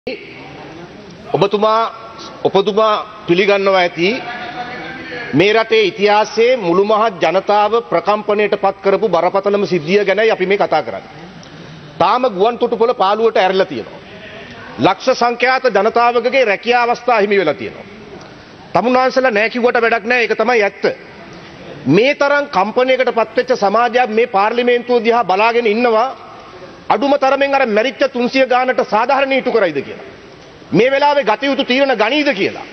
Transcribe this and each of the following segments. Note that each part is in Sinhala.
ඔබතුමා පිළිගන්නවා ඇති මේ රටේ ඉතිහාසයේ මුළු මහත් ජනතාව ප්‍රකම්පණයට පත් කරපු බරපතලම සිද්ධිය ගැනයි අපි මේ කතා කරන්නේ. තාම ගුවන් තොටුපොළ පාළුවට ඇරලා තියෙනවා. ලක්ෂ සංඛ්‍යාත ජනතාවකගේ රැකියා අවස්ථා හිමි වෙලා තියෙනවා. තමුන්වහන්සේලා නැහැ කිව්වට වැඩක් නැහැ. ඒක තමයි ඇත්ත. මේ තරම් කම්පණයකට පත් වෙච්ච සමාජයක් මේ පාර්ලිමේන්තුව දිහා බලාගෙන ඉන්නවා. අඩුම තරමෙන් අර මැරිච්ච 300 ගානට සාධාරණ ඊටු කරයිද කියලා. මේ වෙලාවේ ගත යුතු තීරණ ගනීද කියලා.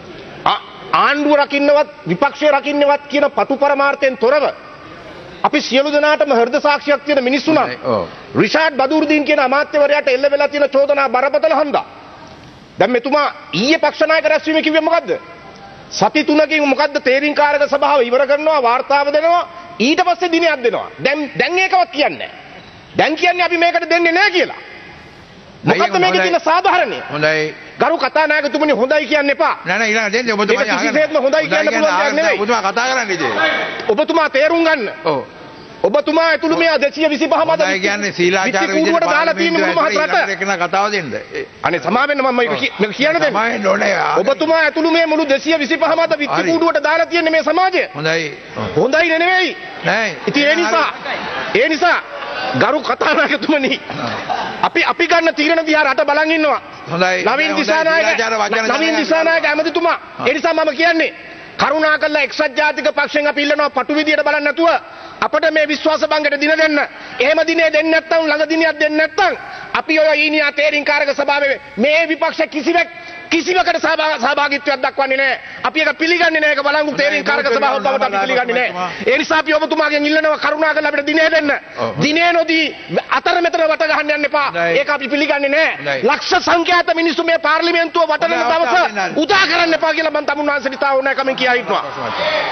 ආණ්ඩුව රකින්නවත් විපක්ෂය රකින්නවත් කියන පටු පරමාර්ථයෙන් තොරව අපි සියලු දෙනාටම හෘද සාක්ෂියක් තියෙන මිනිස්සුනා. රිෂාඩ් බදූර්දීන් කියන අමාත්‍යවරයාට එල්ල වෙලා තියෙන චෝදනා බරපතල හන්දා. දැන් මෙතුමා ඊයේ පක්ෂ නායක රැස්වීමේ කිව්වේ මොකද්ද? සති 3කින් මොකද්ද තේරීම්කාරක සභාව ඉවර කරනවා වාර්තාව දෙනවා ඊට පස්සේ දිනයක් දෙනවා. දැන් ඒකවත් කියන්නේ නැහැ. දැන් කියන්නේ අපි මේකට දෙන්නේ නැහැ කියලා. මොකද්ද මේකේ තියෙන සාධාරණය? හොඳයි. ගරු කතානායකතුමනි හොඳයි කියන්න එපා. නෑ නෑ ඊළඟ දෙන්න ඔබතුමා යන්න. කිසිසේත්ම හොඳයි කියන්න පුළුවන් දෙයක් නෙවෙයි. ඔබතුමා කතා කරන්නේ ඉතින්. ඔබතුමා තේරුම් ගන්න. ඔව්. ඔබතුමා ඇතුළු මේ 225 මත කියන්නේ සීලාචාර විදිහට දාලා තියෙන මුළු මහත් රට. එකන කතාව දෙන්න. අනේ සමාවෙන්න මම මේක කියන්න දෙන්න. සමාවෙන්න ඕනේ. ඔබතුමා ඇතුළු මේ මුළු 225 මත විත්ති කූඩුවට දාලා තියෙන මේ සමාජය. හොඳයි. හොඳයි නෙවෙයි. නෑ. ඉතින් ඒ නිසා ගරු කතානායකතුමනි අපි ගන්න තීරණ දිහා රට බලන් ඉන්නවා. හොඳයි. නවීන් දිසානායක ඇමතිතුමා. ඒ නිසා මම කියන්නේ කරුණාකරලා එක්සත් ජාතික පක්ෂයෙන් අපි ඉල්ලනවා පටු විදියට බලන්න නැතුව අපිට මේ විශ්වාස භංගයට දින දෙන්න. එහෙම දිනේ දෙන්නේ නැත්නම් ළඟ දිනයක් දෙන්නේ නැත්නම් අපි ඔය ඊනියා තේරීම්කාරක සභාවේ මේ විපක්ෂ කිසිවකට සහභාගීත්වයක් දක්වන්නේ නැහැ. අපි ඒක පිළිගන්නේ නැහැ. ඒක බලංගු තේරීම්කාරක සභාව බවට අපි පිළිගන්නේ නැහැ. ඒ නිසා අපි ඔබතුමාගෙන් ඉල්ලනවා කරුණාකරලා අපිට දිනේ දෙන්න. දිනේ නොදී අතර මෙතන වට ගහන්න යන්න එපා. ඒක අපි පිළිගන්නේ නැහැ. ලක්ෂ සංඛ්‍යාත මිනිස්සු මේ පාර්ලිමේන්තුව වටන දවස උදා කරන්න එපා කියලා මම තමුන් වහන්සේට තාවුනා කමෙන් කියා හිටනවා.